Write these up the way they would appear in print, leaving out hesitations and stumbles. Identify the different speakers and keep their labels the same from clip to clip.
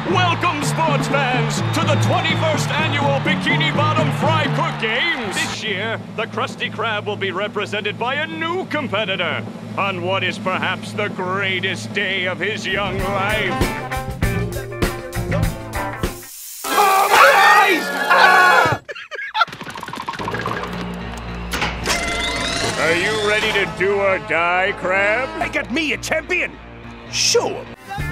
Speaker 1: Welcome, sports fans, to the 21st Annual Bikini Bottom Fry Cook Games. This year, the Krusty Krab will be represented by a new competitor on what is perhaps the greatest day of his young life. Oh, my eyes! Ah! Are you ready to do or die, Krab?
Speaker 2: They got me a champion! Show 'em!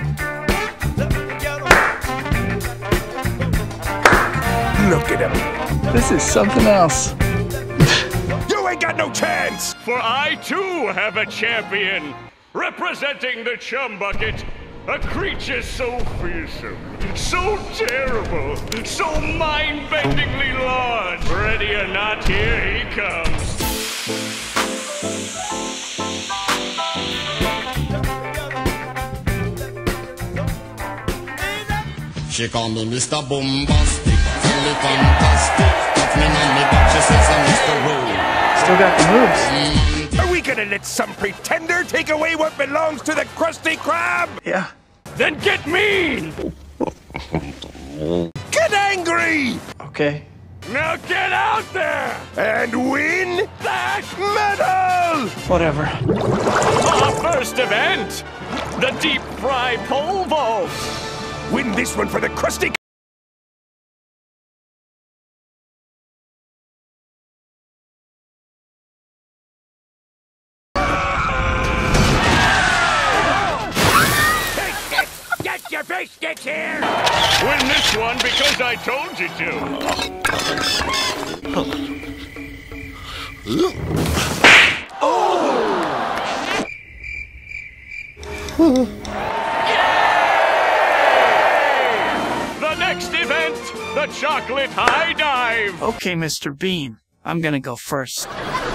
Speaker 2: Look at him!
Speaker 3: This is something else.
Speaker 2: You ain't got no chance!
Speaker 1: For I, too, have a champion. Representing the Chum Bucket, a creature so fearsome, so terrible, so mind-bendingly large. Ready or not, here he comes.
Speaker 4: She call me Mr. Bombastic, really fantastic. Touch me on me back, she says I'm Mr. Rowe.
Speaker 3: Still got the moves.
Speaker 2: Are we gonna let some pretender take away what belongs to the Krusty Krab?
Speaker 3: Yeah.
Speaker 1: Then get mean!
Speaker 2: Get angry!
Speaker 3: Okay.
Speaker 1: Now get out there!
Speaker 2: And win
Speaker 1: That
Speaker 2: medal!
Speaker 3: Whatever.
Speaker 1: our first event, the deep fry pole vault.
Speaker 2: Win this one for the Krusty Get your fish sticks here!
Speaker 1: Win this one because I told you to. The next event, the chocolate high dive.
Speaker 3: Okay, Mr. Bean. I'm gonna go first.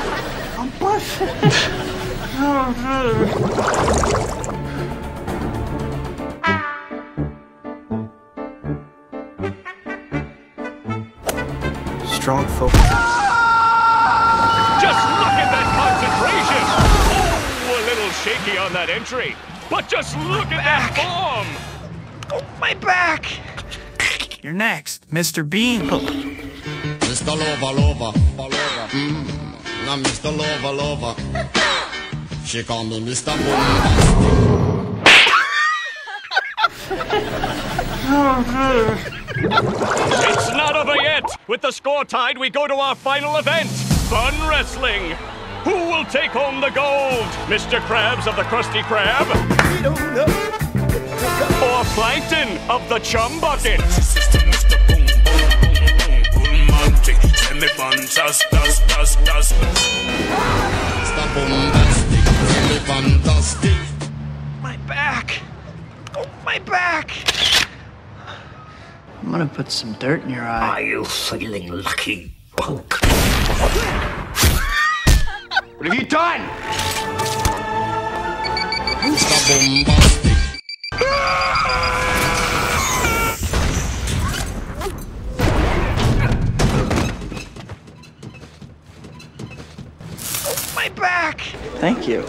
Speaker 3: Strong focus.
Speaker 1: Just look at that concentration. Oh, a little shaky on that entry. But just look at that form.
Speaker 3: Oh, my back! You're next, Mr. Bean.
Speaker 4: Mr. Lover, lover, lover. Now Mr. Lover, lover. She call me Mr. Bombastic.
Speaker 1: It's not over yet. With the score tied, we go to our final event, Fun Wrestling. Who will take home the gold? Mr. Krabs of the Krusty Krab? Or Plankton of the Chum Bucket?
Speaker 4: Mr. Bombastic, really fantastic.
Speaker 3: My back! Oh, my back! I'm gonna put some dirt in your eye.
Speaker 2: Are you feeling lucky, punk?
Speaker 1: What have you done?
Speaker 4: Mr. Bombastic.
Speaker 3: My back! Thank you.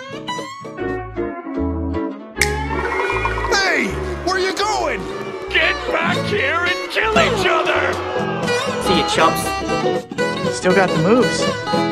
Speaker 2: Hey! Where you going?
Speaker 1: Get back here and kill each other!
Speaker 5: See you, chumps.
Speaker 3: Still got the moves.